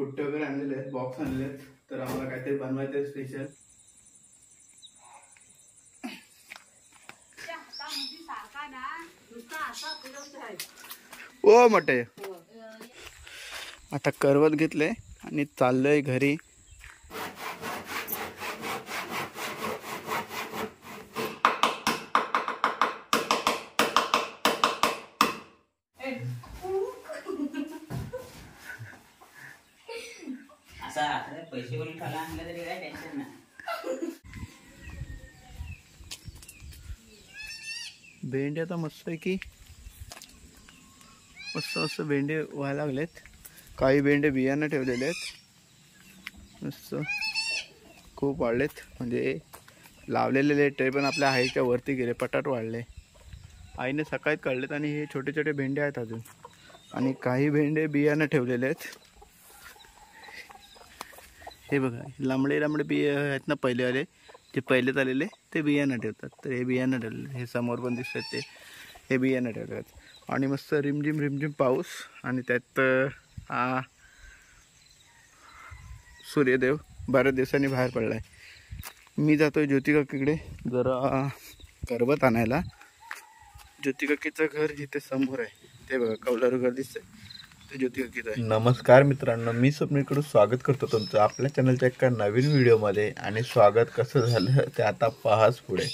पुट्टे वगैरे आणलेले आहेत, बॉक्स आणलेले आहेत, तर आम्हाला काहीतरी बनवायचं स्पेशल. ओ मोठे आता करवत घेतले आणि चाललोय घरी. पैसे कोणी खाला आणलं तरी काय टेन्शन नाही. भेंडे आता मस्त आहे की मस्त मस्त भेंडे व्हायला लागलेत. काही भेंडे बियाणं ठेवलेले आहेत, मस्त खूप वाढलेत. म्हणजे लावलेले लेट तरी पण आपल्या हाईच्या वरती गेले, पटाट वाढले. आईने सकाळीच काढलेत आणि हे छोटे छोटे भेंडे आहेत अजून. आणि काही भेंडे बियाणं ठेवलेले आहेत. हे बघा लांबडे लांबडे बिया आहेत ना पहिलेवाले, जे पहिलेच आलेले ते बियाणं ठेवतात. तर हे बियाणं ठेवलेले, हे समोर पण दिसतात ते, हे बियाणं ठेवतात. आणि मस्त रिमझिम रिमझिम पाऊस आणि त्यात हा सूर्यदेव बऱ्याच दिवसांनी बाहेर पडला आहे. मी जातोय ज्योती काकीकडे जरा करवत आणायला. ज्योती काकीचं घर जिथे समोर आहे ते बघा, कौलारू घर दिसतंय, ते ज्योती काकीचं आहे. नमस्कार मित्रांनो, मी स्वप्नीकडून स्वागत करतो तुमचं आपल्या चॅनलच्या एका नवीन व्हिडिओमध्ये. आणि स्वागत कसं झालं ते आता पहाच पुढे.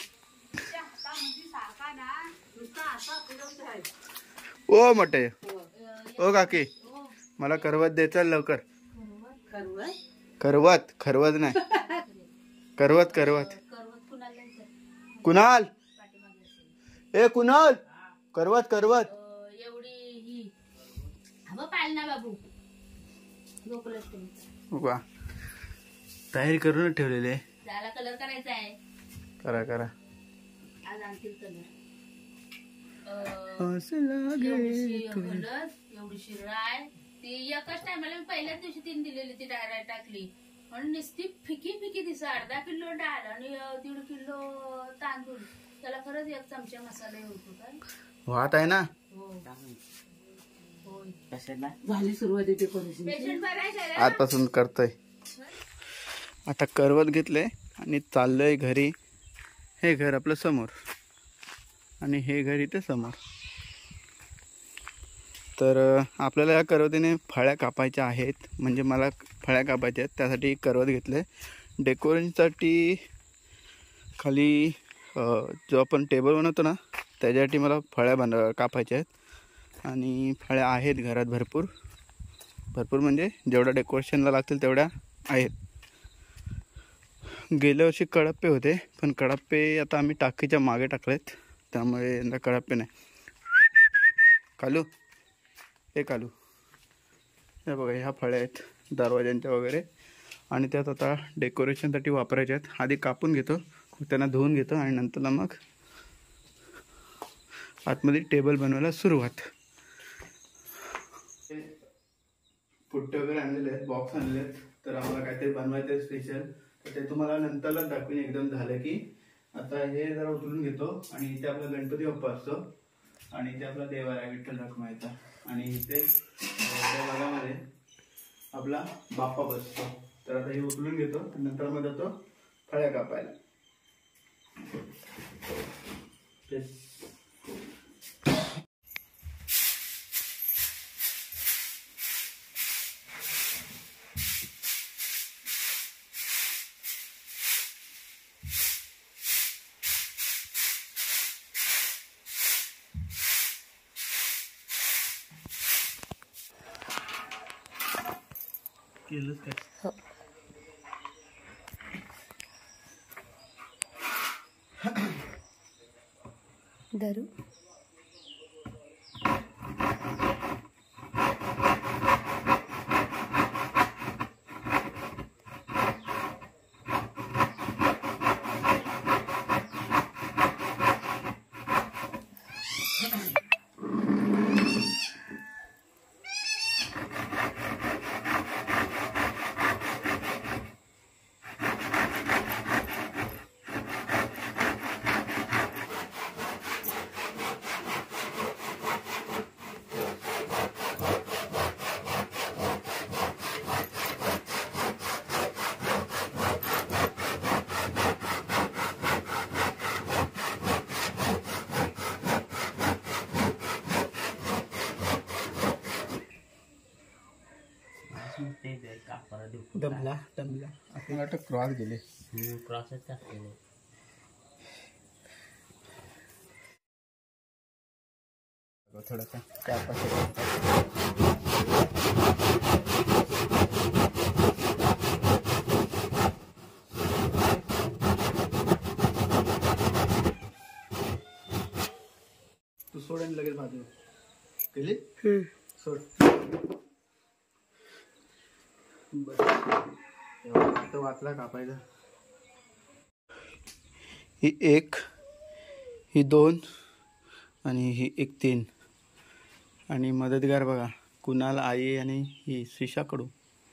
ओ मोठे ओ काकी, मला करवत द्यायचं लवकर. करवत खरवत नाही, करवत करवत. कुणाल ए कुणाल, करवत करवत. वा तयारी करून ठेवलेले. कलर करायचा आहे, करा करा. आज आणतील कलर. एवढीशी राय ती एकच टायमाला मी पहिल्याच दिवशी 3 दिलेली, ती डाळ टाकली म्हणून नुसती फिकी फिकी दिसा. अर्धा किलो डाळ आणि 1.5 किलो तांदूळ, त्याला खरंच 1 चमचा मसाला होतो. काय वाट आहे ना. झाली सुरुवात, आजपासून करतोय. आता करवत घेतले आणि चाललोय घरी. हे घर आपलं समोर आणि हे घर इथे समोर. तर आपल्याला या करवतीने फळ्या कापायच्या आहेत, म्हणजे मला फळ्या कापायच्या आहेत, त्यासाठी करवत घेतले. डेकोरेशनसाठी खाली जो आपण टेबल बनवतो ना त्याच्यासाठी मला फळ्या कापायच्या आहेत. आणि फळ्या आहेत घरात भरपूर भरपूर, म्हणजे जेवढ्या डेकोरेशनला लागतील तेवढ्या आहेत. गेल्या वर्षी कडाप्पे होते, पण कडाप्पे आता आम्ही टाकीच्या मागे टाकलेत, त्यामुळे यंदा कडाप्पे नाही. कालू हे कालू, हे बघा ह्या फळ्या आहेत दरवाज्यांच्या वगैरे, आणि त्यात आता डेकोरेशनसाठी वापरायचे आहेत. आधी कापून घेतो, त्यांना धुवून घेतो आणि नंतर मग आतमध्ये टेबल बनवायला सुरुवात. पुट्टे वगैरे आणलेले आहेत, बॉक्स आणलेले आहेत, तर आम्हाला काहीतरी बनवायचं स्पेशल. तर ते तुम्हाला नंतरच दाखवीन एकदम झालं की. आता हे जरा उचलून घेतो आणि इथे आपला गणपती बाप्पा असतो आणि इथे आपला देव आहे विठ्ठल रखुमाईचा, आणि इथे त्या भागामध्ये आपला बाप्पा बसतो. तर आता हे उचलून घेतो आणि नंतर मग जातो फळ्या कापायला. केलंच काय धरू. दमला आपण वाटतं क्रॉस गेले. क्रॉसच टाकलेले. थोडासा 4-5 तू सोड आणि लगेच भाजू केली. सोड. आता वाचला कापायचा. ही 1, ही 2 आणि ही 1 3 आणि मदतगार बघा कुणाल, आई आणि ही श्रीषाकडू.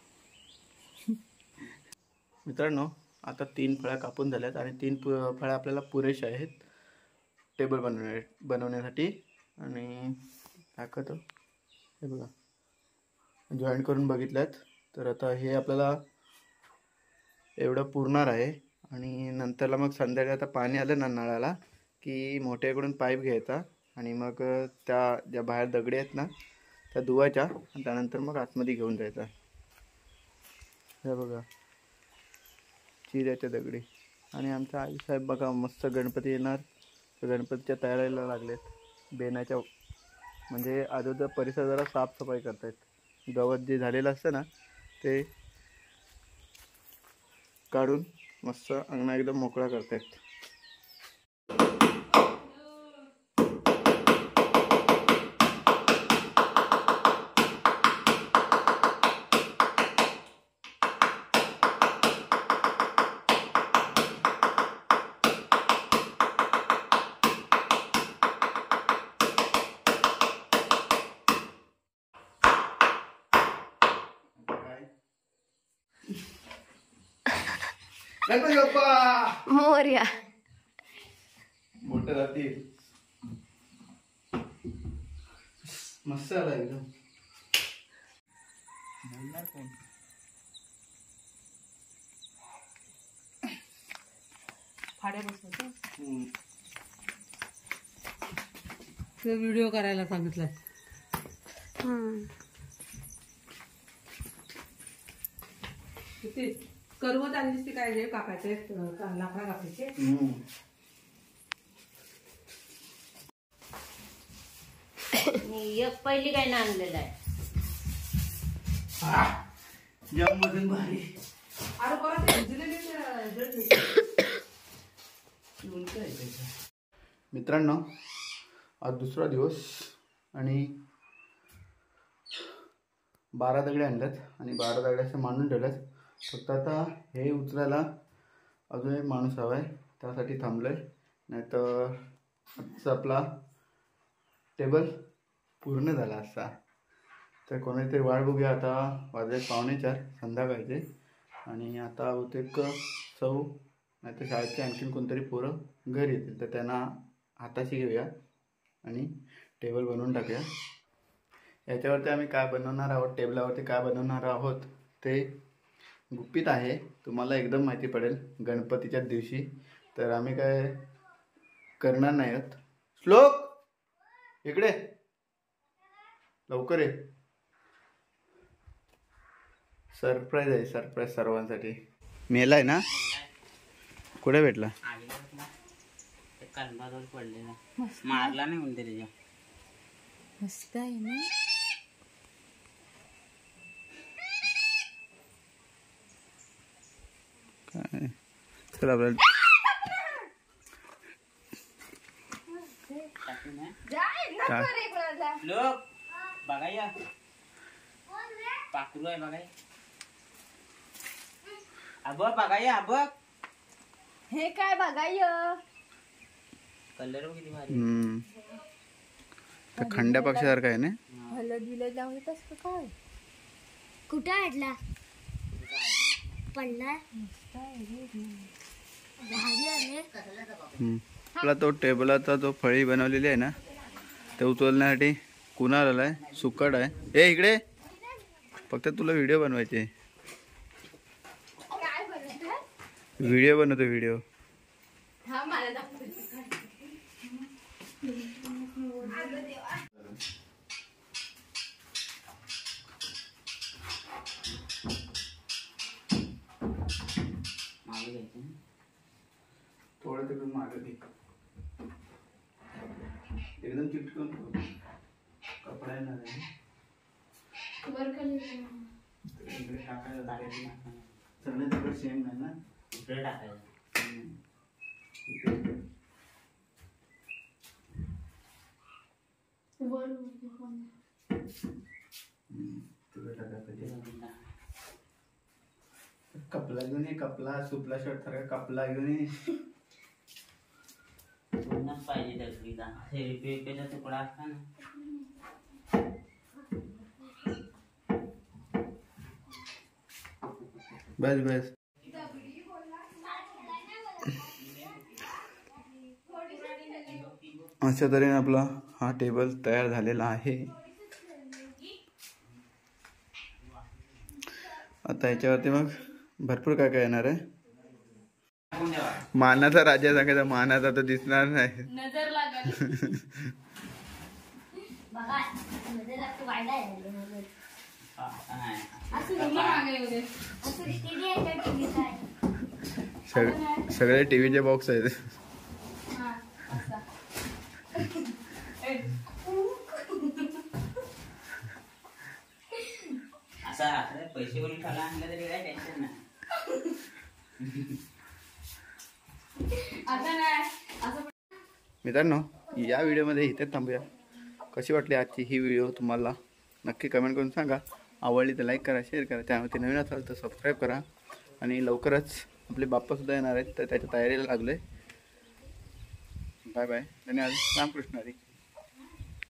मित्रांनो आता 3 फळ्या कापून झाल्यात आणि 3 फळ्या आपल्याला पुरेशा आहेत टेबल बनवण्यासाठी. आणि दाखवतो हे बघा जॉईंट करून बघितल्यात. तर आता हे आपल्याला एवढं पुरणार आहे. आणि नंतरला मग संध्याकाळी आता पाणी आलं ना नळाला की मोठ्याकडून पाईप घ्यायचा आणि मग त्या ज्या बाहेर दगडी आहेत ना त्या धुवायच्या आणि त्यानंतर मग आतमध्ये घेऊन जायचा. हे बघा चिऱ्याच्या दगडी. आणि आमचा आईसाहेब बघा मस्त गणपती येणार तर गणपतीच्या तयारीला लागलेत. बेनाच्या म्हणजे आजूबाजूचा परिसर जरा साफसफाई करतायत. गवत जे झालेलं असतं ना ते काढून मस्त अंगणा एकदम मोकळा करतायत. गणपती बाप्पा मोरया. मोठं राहतील मस्त आला एकदम. फाड्या बसवतो व्हिडिओ करायला सांगितलं. करवत आणलीस ती काय हे कापायचे लाकडा कापायचे. एक पहिली काय ना आणलेलं आहे. जाम वजन भारी. अरे परत मित्रांनो आज दुसरा दिवस आणि 12 दगडे आणल्यात आणि 12 दगडे असे मांडून ठेवल्यात. फक्त आता हे उचलायला अजून एक माणूस हवा आहे त्यासाठी थांबलोय. नाहीतर आजचा आपला टेबल पूर्ण झाला असता. तर कोणातरी वाट बघूया. आता वाजले 3:45 संध्याकाळचे आणि आता बहुतेक 6 नाहीतर शाळेतले आणखीन कोणतरी पोरं घरी येतील तर त्यांना हाताशी घेऊया आणि टेबल बनवून टाकूया. याच्यावरती आम्ही काय बनवणार आहोत टेबलावरती काय बनवणार आहोत ते गुपित आहे. तुम्हाला एकदम माहिती पडेल गणपतीच्या दिवशी. तर आम्ही काय करणार नाही आहोत. श्लोक इकडे लवकर ये. सरप्राईज आहे सरप्राईज सर्वांसाठी. मेला आहे ना कुठे भेटला पडलेला मारला नाही म्हणते त्याच्या. मस्त आहे ना. काय चल आपल्याला लोक बघाया पाखरू आहे बघाय. अब बघाया अब हे काय बघाय कलर किती भारी. त्या खंड्या पक्षासारखं आहे ना. हलद बिलद लावत असतं काय. कुठे आडला पडला. आपला तो टेबलाचा जो फळी बनवलेली आहे ना ते उचलण्यासाठी कुणाल आलाय. सुकट आहे. ए इकडे फक्त तुला व्हिडिओ बनवायचे. व्हिडिओ बनवतो व्हिडिओ. घ्यायचे ना. थोडं तिकडून मागे घे, एकदम चिटकून कपडा येणार आहे. इकडे टाकायला टाकायचं ना. सगळे तिकडे सेम नाही ना. इकडे टाकायचं. तिकडे टाकायचं. कपला घेऊन ये, कपला सुपला शर्ट सारखा कपला घेऊन ये. पूर्णच पाहिजे दगडीचा. हे रुपयाचा तुकडा असता ना. बस बस. अशा तऱ्हेने आपला हा टेबल तयार झालेला आहे. आता याच्यावरती मग भरपूर काय काय येणार आहे. मानाचा राजा सांगायचा, मानाचा तर दिसणार नाही. नजर लागल. सगळे टीव्हीचे बॉक्स आहेत. असा पैसे कोणी खाला आणलं तरी काय टेन्शन नाही. मित्रांनो, या व्हिडिओमध्ये इथे थांबूया. कशी वाटली आजची ही व्हिडिओ तुम्हाला नक्की कमेंट करून सांगा. आवडली तर लाईक करा, शेअर करा. त्यामध्ये नवीन असाल तर सबस्क्राईब करा. आणि लवकरच आपले बाप्पासुद्धा येणार आहेत, तर त्याच्या तयारीला लागले. Bye bye. धन्यवाद. रामकृष्ण हरी.